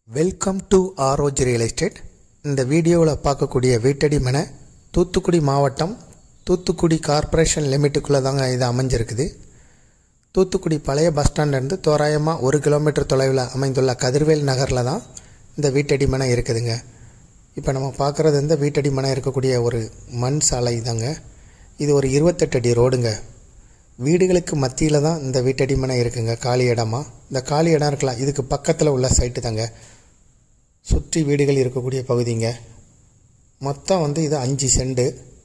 Welcome to Aroj real estate. இந்த வீடியோவில் பார்க்கக்கூடிய வீட்டடி மனை தூத்துக்குடி மாவட்டம் தூத்துக்குடி கார்ப்பரேஷன் லிமிட்டுக்குள்ளே தாங்க இது அமைஞ்சிருக்குது. தூத்துக்குடி பழைய பஸ் ஸ்டாண்ட்லேருந்து தோராயமாக 1 கிலோமீட்டர் தொலைவில் அமைந்துள்ள கதிர்வேல் நகரில் தான் இந்த வீட்டடி மனை இருக்குதுங்க. இப்போ நம்ம பார்க்குறது இந்த வீட்டடி மனை இருக்கக்கூடிய ஒரு மண் சாலை தாங்க. இது ஒரு 28 அடி ரோடுங்க. வீடுகளுக்கு மத்தியில் தான் இந்த வீட்டடி மனை இருக்குங்க. காலி இடமா இந்த காலி இடம் இருக்கலாம். இதுக்கு பக்கத்தில் உள்ள சைட்டு தாங்க. சுற்றி வீடுகள் இருக்கக்கூடிய பகுதிங்க. மொத்தம் இது 5 செண்டு.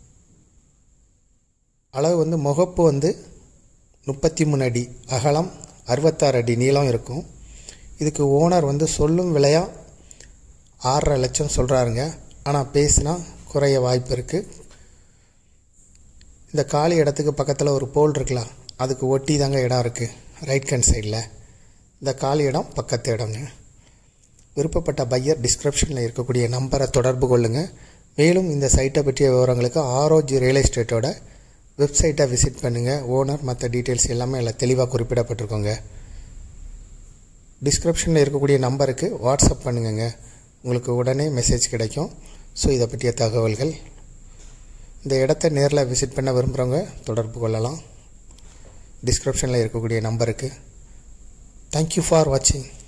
அளவு முகப்பு 33 அடி, அகலம் 66 அடி நீளம் இருக்கும். இதுக்கு ஓனர் சொல்லும் விலையா 6.5 லட்சம் சொல்கிறாருங்க. ஆனால் பேசினா குறைய வாய்ப்பு இருக்குது. இந்த காலி இடத்துக்கு பக்கத்தில் ஒரு போல் இருக்கலாம், அதுக்கு ஒட்டி தாங்க இடம் இருக்குது. ரைட் ஹேண்ட் சைடில் இந்த காலி இடம் பக்கத்து இடங்க. விருப்பப்பட்ட பையர் டிஸ்கிரிப்ஷனில் இருக்கக்கூடிய நம்பரை தொடர்பு கொள்ளுங்கள். மேலும் இந்த சைட்டை பற்றிய விவரங்களுக்கு ஆரோஜ் ரியல் எஸ்டேட்டோட வெப்சைட்டை விசிட் பண்ணுங்கள். ஓனர் மற்ற டீட்டெயில்ஸ் எல்லாமே எல்லாம் தெளிவாக குறிப்பிடப்பட்டிருக்கோங்க. டிஸ்கிரிப்ஷனில் இருக்கக்கூடிய நம்பருக்கு வாட்ஸ்அப் பண்ணுங்க, உங்களுக்கு உடனே மெசேஜ் கிடைக்கும். ஸோ இதை பற்றிய தகவல்கள். இந்த இடத்த நேரில் விசிட் பண்ண விரும்புகிறவங்க தொடர்பு கொள்ளலாம் டிஸ்கிரிப்ஷனில் இருக்கக்கூடிய நம்பருக்கு. தேங்க்யூ ஃபார் வாட்சிங்.